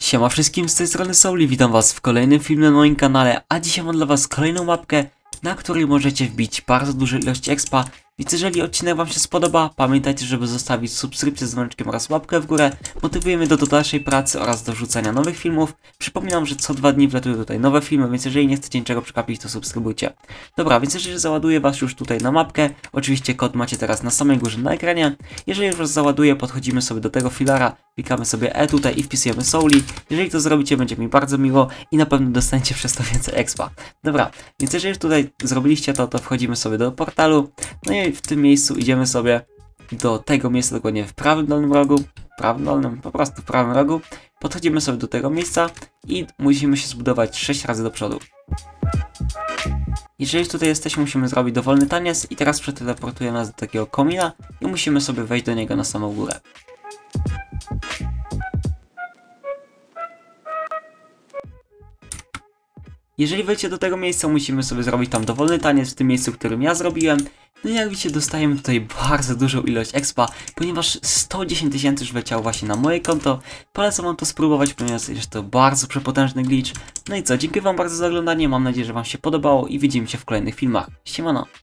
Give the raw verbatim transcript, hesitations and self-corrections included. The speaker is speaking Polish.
Siema wszystkim, z tej strony Souli, witam was w kolejnym filmie na moim kanale, a dzisiaj mam dla was kolejną mapkę, na której możecie wbić bardzo dużą ilość expa, więc jeżeli odcinek wam się spodoba, pamiętajcie, żeby zostawić subskrypcję z dzwoneczkiem oraz łapkę w górę, motywuje mnie do, do dalszej pracy oraz do wrzucania nowych filmów. Przypominam, że co dwa dni wlatują tutaj nowe filmy, więc jeżeli nie chcecie niczego przegapić, to subskrybujcie. Dobra, więc jeżeli załaduję was już tutaj na mapkę, oczywiście kod macie teraz na samej górze na ekranie. Jeżeli już was załaduję, podchodzimy sobie do tego filara, klikamy sobie E tutaj i wpisujemy Souli. Jeżeli to zrobicie, będzie mi bardzo miło i na pewno dostaniecie przez to więcej expa. Dobra, więc jeżeli już tutaj zrobiliście to, to wchodzimy sobie do portalu, no i w tym miejscu idziemy sobie do tego miejsca, dokładnie w prawym dolnym rogu, prawym dolnym, po prostu w prawym rogu, podchodzimy sobie do tego miejsca i musimy się zbudować sześć razy do przodu. Jeżeli już tutaj jesteśmy, musimy zrobić dowolny taniec i teraz przeteleportuje nas do takiego komina i musimy sobie wejść do niego na samą górę. Jeżeli wejdziecie do tego miejsca, musimy sobie zrobić tam dowolny taniec w tym miejscu, w którym ja zrobiłem. No i jak widzicie, dostajemy tutaj bardzo dużą ilość expa, ponieważ sto dziesięć tysięcy już wleciało właśnie na moje konto. Polecam wam to spróbować, ponieważ jest to bardzo przepotężny glitch. No i co, dziękuję wam bardzo za oglądanie, mam nadzieję, że wam się podobało i widzimy się w kolejnych filmach. Siemano!